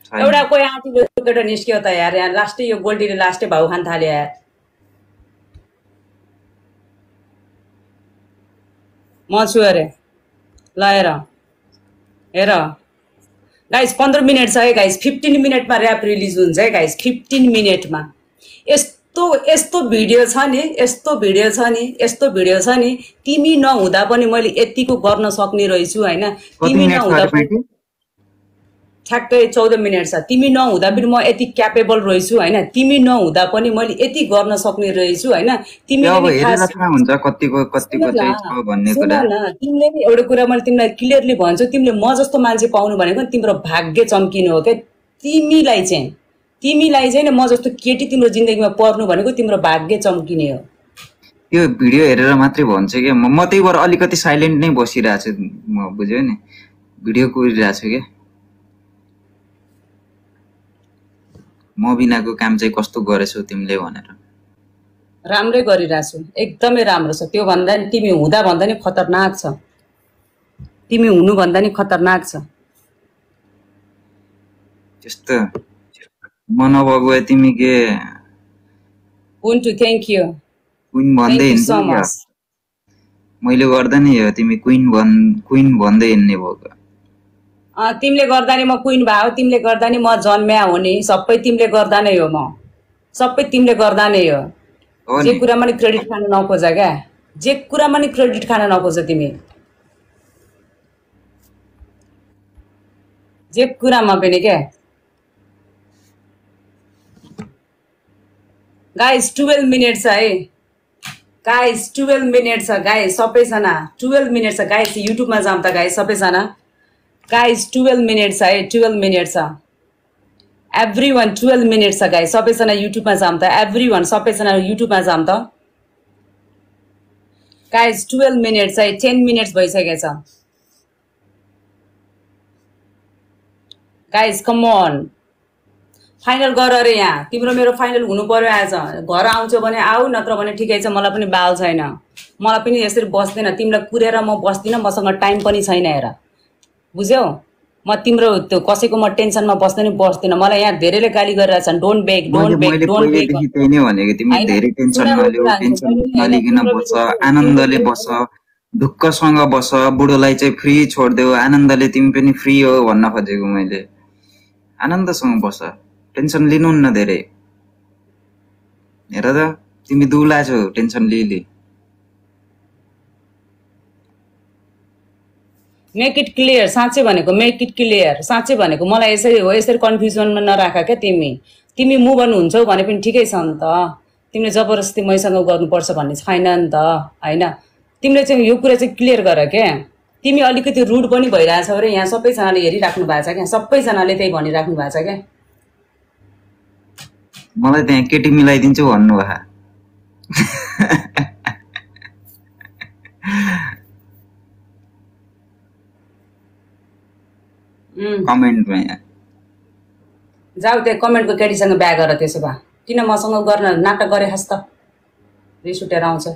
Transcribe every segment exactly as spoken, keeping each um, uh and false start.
एउटा कोही आँटी केटा निस्क्यो त यार यहाँ लास्टै यो गोल्डीले लास्टै भाउ खान थाल्यो यार म छु अरे ल हेर हेर गाइस पन्ध्र मिनट छ है गाइस फिफ्टिन मिनटमा ऱ्याप रिलिज हुन्छ है गाइस फिफ्टिन मिनटमा यस्तो यस्तो भिडियो छ नि यस्तो भिडियो छ नि यस्तो भिडियो छ नि तिमी नहुँदा पनि मैले यतिको गर्न सक्ने रहेछु हैन तिमी नहुँदा पनि ठ्याक्कै चौध मिनट छ तिमी नहुँदा पनि म यति क्यापेबल रहेछु हैन तिमी नहुँदा पनि मैले यति गर्न सक्ने रहेछु हैन तिमीले हुन्छ कतिको कतिको चाहिँ छ भन्ने कुरा तिमीले नि एउटा कुरा मैले तिमीलाई क्लियरली भन्छु तिमीले म जस्तो मान्छे पाउनु भनेको तिम्रो भाग्य चम्किनु हो के तिमीलाई चाहिँ तिमीलाई चाहिँ म जस्तो केटी तिम्रो जिन्दगीमा पर्नु भनेको तिम्रो भाग्य चम्किने हो यो भिडियो हेरेर मात्रै भन्छ के म त्यही भएर अलिकति साइलेन्ट नै बसिरहेको छु म बुझ्यो नि भिडियो कोरिरहेको छु के म बिनाको काम चाहिँ कस्तो गरेछौ तिमीले भनेर राम्रै गरिरहेछु एकदमै राम्रो छ त्यो भन्दा नि तिमी हुँदा भन्दा नि खतरनाक छ तिमी हुनु भन्दा नि खतरनाक छ त्यस्तो म नभएको तिमी के want to thank you queen भन्दै हिँड्नु मैले गर्दा नि हो तिमी क्वीन भन् क्वीन भन्दै हिँड्ने भएको अ तिमीले गर्दा नि म क्वीन भयो तिमीले गर्दा नि म जन्म्या हो नि सबै तिमीले गर्दा नै हो म सबै तिमीले गर्दा नै हो जे कुरामा नि क्रेडिट खान नखोज क्या जे कुरामा नि क्रेडिट खान नखोज तिमी जे कुरामा पनि क्या गाइस ट्वेल्भ मिनट छ है गाइस ट्वेल्भ मिनट छ गाइस सबैजना ट्वेल्भ मिनट छ गाइस युट्युबमा जाम त गाइस सबैजना गाइस ट्वेल्भ मिनट छ है ट्वेल्भ मिनट छ एभ्रीवन ट्वेल्भ मिनट छ गाइस सबैजना युट्युबमा जाम त एभ्रीवन सबैजना युट्युबमा जाम त गाइस ट्वेल्भ मिनट छ है टेन मिनट्स भइसकेछ गाइस कम अन फाइनल गर अरे यहाँ तिम्रो मेरो फाइनल हुनु पर्यो आज घर आउँछौ भने आऊ नत्र भने ठिकै छ मलाई पनि बाल छैन मलाई पनि यसरी बस्दैन तिमीलाई कुरेर म बस्दिन मसँग टाइम पनि छैन हेर बुझ्यौ म तिम्रो त्यो कसैको म टेन्सनमा बस्दैन बस्दिन मलाई यहाँ धेरैले गाली गरिरहेछन् don't beg don't beg don't beg त्यही नै भनेको तिमी धेरै टेन्सन नलिऊ टेन्सन नलिकन बस आनन्दले बस ढुक्कसँग बस बुढोलाई चाहिँ फ्री छोड्देऊ आनन्दले तिमी पनि फ्री हो भन्न खोजेको मैले आनन्दसँग बस टेन्सन लिनु न धेरै हेर त तिमी दुला छौ टेन्सन लिली मेक इट क्लियर साँच्चै भनेको मेक इट क्लियर साँच्चै भनेको मलाई यसरी हो यसरी कन्फ्युजनमा नराख क्या तिमी तिमी मुभ अन हुन्छौ भने पनि ठिकै छ नि त तिमीले जबरजस्ती मैसँग गर्नुपर्छ भन्ने छैन नि त हैन तिमीले चाहिँ यो कुरा चाहिँ क्लियर गर क्या तिमी अलिकति रुड पनि भइरहेछौ रे यहाँ सबैजनाले हेरिराख्नु भएको छ क्या सबैजनाले त्यही भनिराख्नु भएको छ क्या मलाई त्यहाँ केटी मिलाइदिन्छु भन्नु भा कमेन्टमा यहाँ जाऊ त्यहाँ कमेन्टको केटीसँग बिहा गर त्यसो भए किन मसँग गर्न नाटक गरे खास त रिस उठेर आउँछ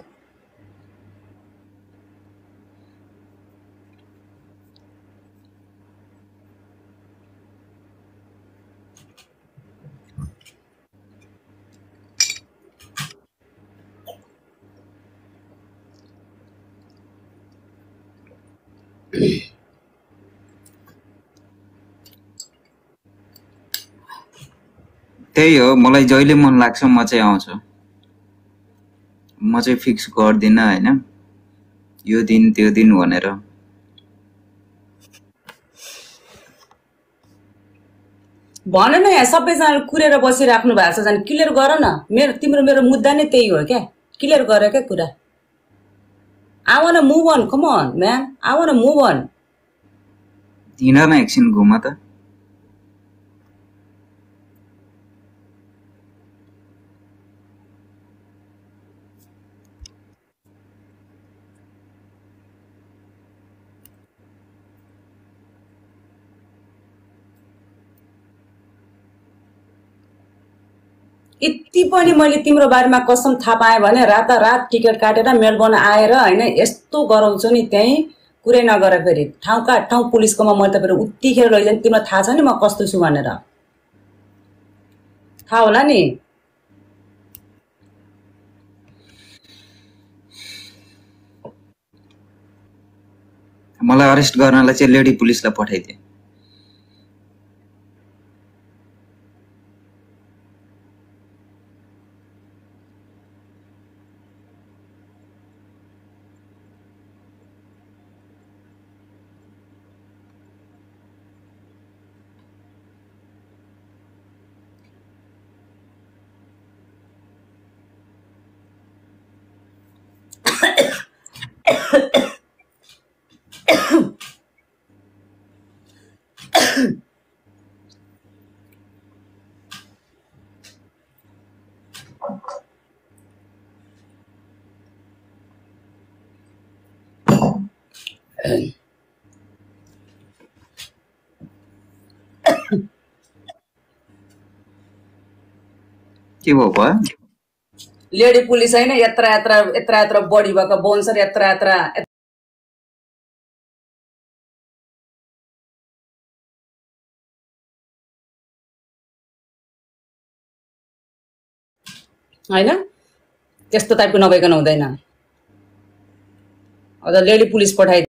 त्यही हो मलाई जहिले मन लाग्छ म चाहिँ आउँछु म चाहिँ फिक्स गर्दिन हैन यो दिन त्यो दिन भनेर भन न यहाँ सबैजनाले कुरेर बसिराख्नु भएको छ जान क्लियर गर न मेरो तिम्रो मेरो मुद्दा नै त्यही हो क्या क्लियर गर क्या कुरा I want to move on come on man I want to move on दिन न एकछिन घुम त यति पनि मैले तिम्रो बारेमा कसम थाहा पाएँ भने रातारात टिकट काटेर मेलबोर्न आएर हैन यस्तो गराउँछु नि त्यही कुरै नगर फेरि ठाउँ का ठाउँ पुलिसकोमा मैले त फेरि उत्तिखेर लैजाने तिमीलाई थाहा छ नि म कस्तो छु भनेर थाहा होला नि। मलाई अरेस्ट गर्नलाई चाहिँ लेडी पुलिसलाई पठाइदिए। के भयो भयो? लेडी पुलिस होइन, यत्र यत्र यत्र यत्र बढी भएको बोन्सर यत्र यत्र होइन, त्यस्तो टाइपको नभइकन हुँदैन। अझ लेडी पुलिस पठाइ